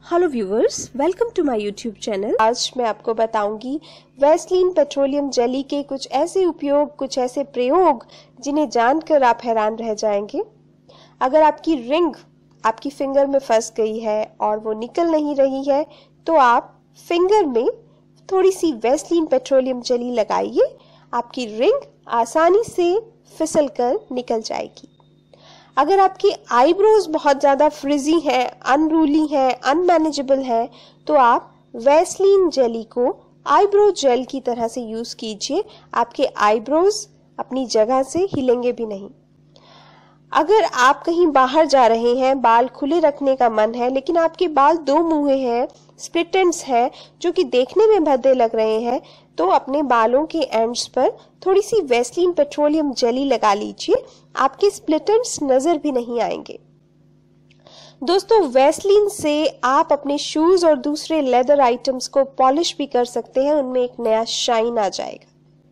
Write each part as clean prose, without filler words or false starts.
Hello viewers, welcome to my YouTube channel. आज मैं आपको बताऊंगी वैसलीन पेट्रोलियम जेली के कुछ ऐसे उपयोग, कुछ ऐसे प्रयोग जिन्हें जानकर आप हैरान रह जाएंगे। अगर आपकी रिंग आपकी फिंगर में फंस गई है और वो निकल नहीं रही है तो आप फिंगर में थोड़ी सी वैसलीन पेट्रोलियम जेली लगाइए, आपकी रिंग आसानी से फिसल कर निकल जाएगी। अगर आपकी आईब्रोज बहुत ज़्यादा फ्रिजी है, अनरूली है, अनमैनेजेबल है तो आप वैसलीन जेली को आईब्रो जेल की तरह से यूज़ कीजिए। आपके आईब्रोज अपनी जगह से हिलेंगे भी नहीं। अगर आप कहीं बाहर जा रहे हैं, बाल खुले रखने का मन है लेकिन आपके बाल दो मुँहे हैं, स्प्लिट एंड्स है जो कि देखने में भद्दे लग रहे हैं, तो अपने बालों के एंड्स पर थोड़ी सी वैसलीन पेट्रोलियम जेली लगा लीजिए, आपके स्प्लिट एंड्स नजर भी नहीं आएंगे। दोस्तों, वैसलीन से आप अपने शूज और दूसरे लेदर आइटम्स को पॉलिश भी कर सकते हैं, उनमें एक नया शाइन आ जाएगा।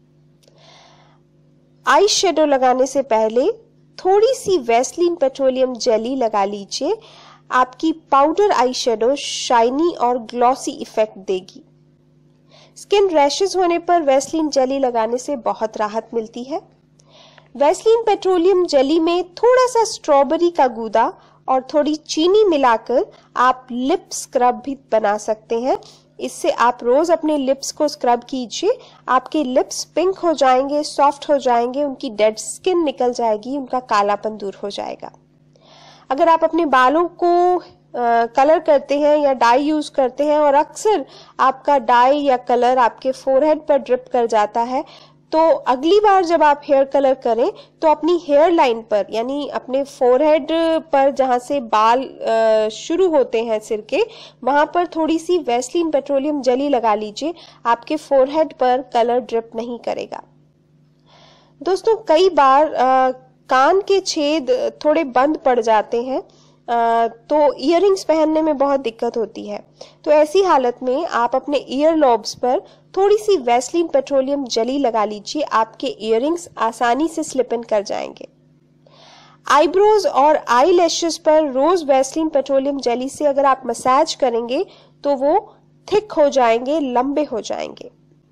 आई शेडो लगाने से पहले थोड़ी सी वैसलीन पेट्रोलियम जेली लगा लीजिए, आपकी पाउडर आई शेडो शाइनी और ग्लॉसी इफेक्ट देगी। स्किन रैशेस होने पर वैसलीन जेली लगाने से बहुत राहत मिलती है। वैसलीन पेट्रोलियम जेली में थोड़ा सा स्ट्रॉबेरी का गूदा और थोड़ी चीनी मिलाकर आप लिप स्क्रब भी बना सकते हैं। इससे आप रोज अपने लिप्स को स्क्रब कीजिए, आपके लिप्स पिंक हो जाएंगे, सॉफ्ट हो जाएंगे, उनकी डेड स्किन निकल जाएगी, उनका कालापन दूर हो जाएगा। अगर आप अपने बालों को कलर करते हैं या डाई यूज करते हैं और अक्सर आपका डाई या कलर आपके फोरहेड पर ड्रिप कर जाता है, तो अगली बार जब आप हेयर कलर करें तो अपनी हेयर लाइन पर, यानी अपने फोरहेड पर जहां से बाल शुरू होते हैं सिर के, वहां पर थोड़ी सी वैसलीन पेट्रोलियम जेली लगा लीजिए, आपके फोरहेड पर कलर ड्रिप नहीं करेगा। दोस्तों, कई बार कान के छेद थोड़े बंद पड़ जाते हैं तो इयररिंग्स पहनने में बहुत दिक्कत होती है, तो ऐसी हालत में आप अपने ईयर लॉब्स पर थोड़ी सी वैसलीन पेट्रोलियम जेली लगा लीजिए, आपके इयररिंग्स आसानी से स्लिप इन कर जाएंगे। आईब्रोज और आई लैशेस पर रोज वैसलीन पेट्रोलियम जेली से अगर आप मसाज करेंगे तो वो थिक हो जाएंगे, लंबे हो जाएंगे।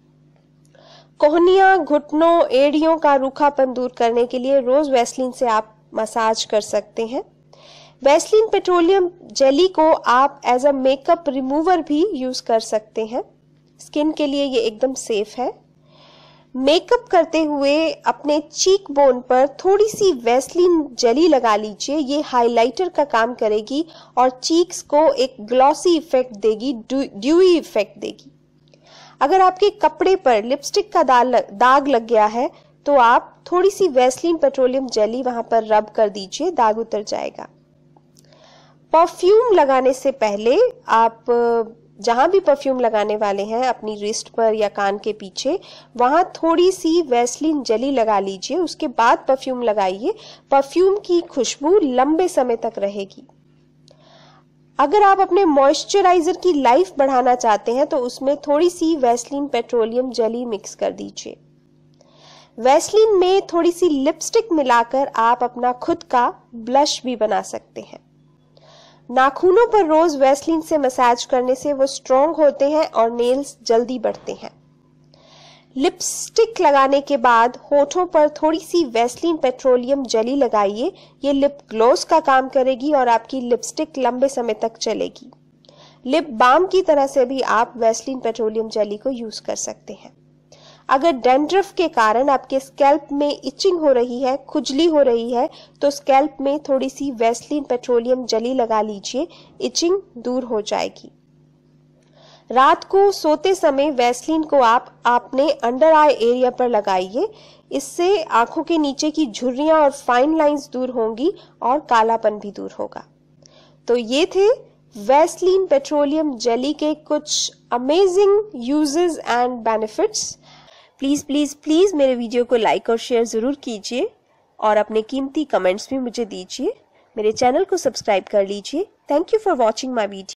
कोहनियां, घुटनों, एड़ियों का रूखापन दूर करने के लिए रोज वैसलीन से आप मसाज कर सकते हैं। वैसलीन पेट्रोलियम जेली को आप एज अ मेकअप रिमूवर भी यूज कर सकते हैं। स्किन के लिए ये एकदम सेफ है। मेकअप करते हुए अपने चीक बोन पर थोड़ी सी वैसलीन जेली लगा लीजिए, ये हाइलाइटर का काम करेगी और चीक्स को एक ग्लॉसी इफेक्ट देगी, ड्यूई इफेक्ट देगी। अगर आपके कपड़े पर लिपस्टिक का दाग लग गया है तो आप थोड़ी सी वैसलीन पेट्रोलियम जेली वहां पर रब कर दीजिए, दाग उतर जाएगा। परफ्यूम लगाने से पहले आप जहां भी परफ्यूम लगाने वाले हैं, अपनी रिस्ट पर या कान के पीछे, वहां थोड़ी सी वैसलीन जेली लगा लीजिए, उसके बाद परफ्यूम लगाइए। परफ्यूम की खुशबू लंबे समय तक रहेगी। अगर आप अपने मॉइस्चराइजर की लाइफ बढ़ाना चाहते हैं तो उसमें थोड़ी सी वैसलीन पेट्रोलियम जेली मिक्स कर दीजिए। वैसलीन में थोड़ी सी लिपस्टिक मिलाकर आप अपना खुद का ब्लश भी बना सकते हैं। नाखूनों पर रोज वैसलीन से मसाज करने से वो स्ट्रॉन्ग होते हैं और नेल्स जल्दी बढ़ते हैं। लिपस्टिक लगाने के बाद होठों पर थोड़ी सी वैसलीन पेट्रोलियम जेली लगाइए, ये लिप ग्लोस का काम करेगी और आपकी लिपस्टिक लंबे समय तक चलेगी। लिप बाम की तरह से भी आप वैसलीन पेट्रोलियम जेली को यूज कर सकते हैं। अगर डैंड्रफ के कारण आपके स्कैल्प में इचिंग हो रही है, खुजली हो रही है, तो स्कैल्प में थोड़ी सी वैसलीन पेट्रोलियम जेली लगा लीजिए, इचिंग दूर हो जाएगी। रात को सोते समय वैसलीन को आप अपने अंडर आई एरिया पर लगाइए, इससे आंखों के नीचे की झुर्रियां और फाइन लाइंस दूर होंगी और कालापन भी दूर होगा। तो ये थे वैसलीन पेट्रोलियम जेली के कुछ amazing uses and benefits. Please please please मेरे वीडियो को लाइक और शेयर ज़रूर कीजिए और अपने कीमती कमेंट्स भी मुझे दीजिए। मेरे चैनल को सब्सक्राइब कर लीजिए। Thank you for watching my video.